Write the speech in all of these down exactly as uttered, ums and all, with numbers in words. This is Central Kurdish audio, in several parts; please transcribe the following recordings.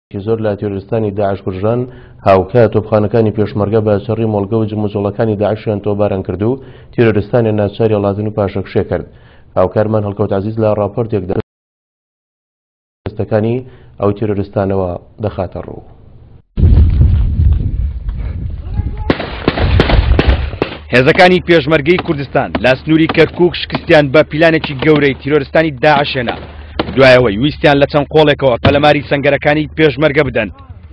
زۆر لە تیرۆریستانی داعش کوژران هاوکە تۆپخانەکانی پێشمەرگە بە چەڕی مۆڵگە و جموجۆڵەکانی داعشیان تۆباران کرد و تیرۆریستانی ناچاری وڵاتن و پاشەکشێ کرد. هاوکارمان هەڵکەوت عەزیز لە راپۆرتێک دەستەکانی ئەو تیرۆریستانەوە دەخاتە ڕوو. هێزەکانی پێشمەرگەی کوردستان لە سنووری کەرکووک شکستیان بە پیلانێکی گەورەی تیرۆریستانی داعشێنا. دوایەوەی ویستیان لە چەند قۆڵێکەوە پەلەماری سەنگەرەکانی پێشمەرگە بدەن.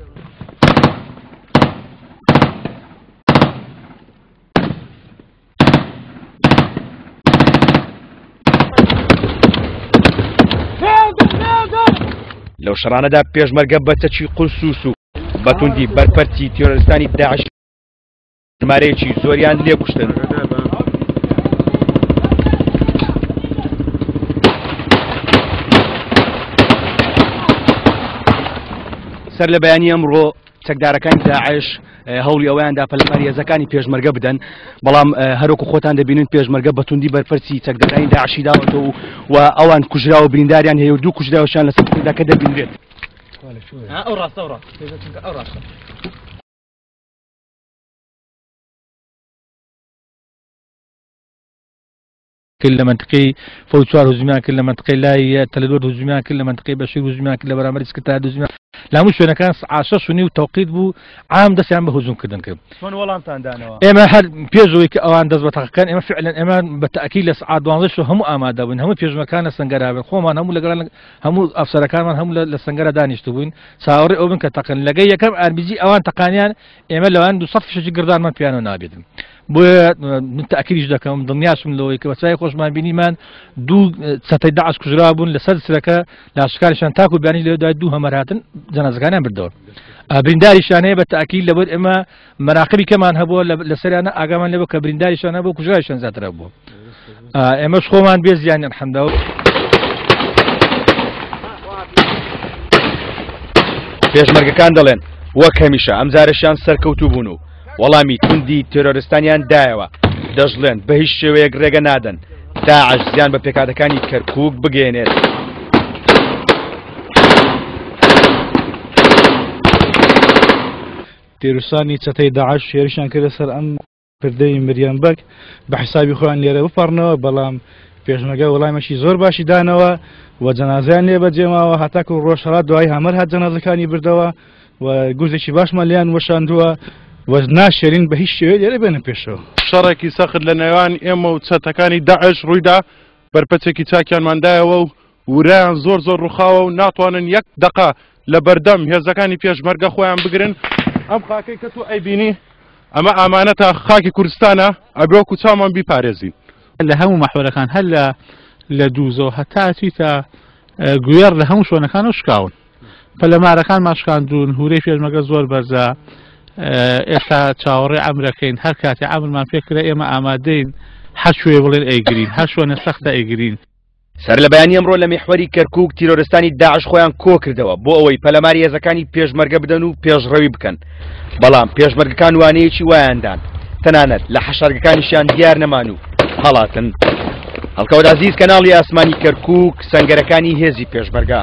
لەو شەڕانەدا پێشمەرگە بە چەکی قورسوس و بەتوندی بەرپەرچی تیرۆریستانی داعش ژمارەیەکی زۆریان لێکوشتن. سەر لە بەیانی ئەمڕۆ چەکدارەکانی داعش هەوڵی ئەوەیاندا پەلەماری هێزەکانی پێشمەرگە بدەن، بەڵام هەروەکو خۆتان دەبینن پێشمەرگە بەتوندی بەرپەرچی چەکدارانی داعشی داوەتەوە و ئەوان کوژرا و برینداریان هەیە و دوو کوژراوەشیان لە سەردا کە دەبینرێت. ئەو ڕاستە ئەو ڕاستە ئەو ڕاستە. كل منطقي فوتوار هجوميان كل منطقي لا تلدود هجوميان كل منطقي بشير هجوميان كل برامج سكتات هجوميان لا مش أنا كان عشرة سنين وتوقيت بو عام دس عم بهجوم كذا كذا. شلون والله أنت عندنا؟ إما حد بيجوا أو عند دس بتحقق إما فعلا إما بالتأكيد لس عدوانش هم آمادة وين هم بيجوا مكان السنجرة خو هم لقرا هم أفسر كان هم للسنجرة دانيش تبين ساوري أو من كتقن لقي كم أربيجي أوان تقانيان إما لو عنده صف شجع قردان من بيانو نابيدن. بۆ من تاکیدش دەکەم دڵنیاشم لەوەی کە بەچای خۆشمان بینیمان دوو سەتەی داعش کوژرا بوون لەسەر سرەکە لاشکاریشان تاکو بیانی لەوەدای دوو هەمەر هاتن جەنازەکانیان بردەوە. برینداریشان هەیە بە تاکید لەبەر ئێمە مەراقبی کەمان هەبووە لەسەریانە ئاگامان لێبوو کە برینداریشان هەبوو کوژرایشان زیاترە بووە. ئێمەش خۆمان بێ زیانیان حەمداوە. پێشمەرگەکان دەڵێن وەک هەمیشە ئەم جارەشیان سەرکەوتوو بوون و وەڵامی توندی تیرۆریستانیان دایەوە، دەژڵێن بە هیچ شێوەیەک ڕێگە نادەن داعش زیان بە پێکاتەکانی کەرکووک بگەێنێت. تیرۆریستانی چەتەی داعش شێریشان کردە سەر ئەم پردەی مریان بەک بە حسابی خۆیان لێرە بپەڕنەوە، بەڵام پێشمەرگە وەڵامێکی زۆر باشی دانەوە و جەنازەیان لێ بەجێماوە، هەتاکو ڕۆژهەڵات دوای هەمەر هات جەنازەکانی بردەوە و گوزێکی باشمان لیان وەشاندووە و ناشێرین بە هیچ شێوەیەک لێرە بێنە پێشەوە. شەڕێکی سەخت لە نێوان ئێمە و چەتەکانی داعش ڕوویدا، بەرپەرچێکی چاکیانماندایەوە و ورایان زۆر زۆر ڕووخاوە و ناتوانن یەک دقە لە بەردەم هێزەکانی پێشمەرگە خۆیان بگرن. ئەم خاکەی کە تۆ ئەیبینی ئەمە ئامانەتە خاکی کوردستانە، ئەبێ وەکو چاومان بیپارێزین. لە هەموو مەحوەرەکان هەر لە دووزەوە هەتا چیتە گوێر لە هەموو شوێنەکانەوە شکاون، پەلەمارەکان ماشکاندون، هورەی پێشمەرگە زۆر بەرزە. ئێستا چاوەڕێ ئەمرەکەین، هەر کاتی ئەمرمان پێکرا ئێمە ئامادەین هەر شوێ بڵێن ئەیگرین، هەر شوێنە سەختە ئەیگرین. سەر لە بەیانی ئەمڕۆ لە میحوەری کەرکووک تیرۆریستانی داعش خۆیان کۆ کردەوە بۆ ئەوەی پەلەماری هێزەکانی پێشمەرگە بدەن و پێشڕەوی بکەن، بەڵام پێشمەرگەکان وانەیەکی وایاندان، تەنانەت لە حەشارگەکانیشیان دیار نەمان و هەڵاتن. هەڵکەوت عەزیز کەناڵی ئاسمانی کەرکووک، سەنگەرەکانی هێزی پێشمەرگە.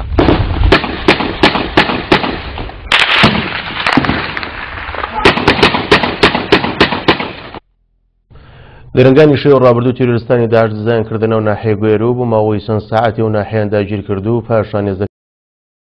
گەرەنگانی شێوە ڕابردوو تیرۆریستانی داعش دزایانکردنەوە ناحیە گوێرە و بۆ ماوەی چەند سەعاتی و ناحیەیان داگیر کردو و پاشان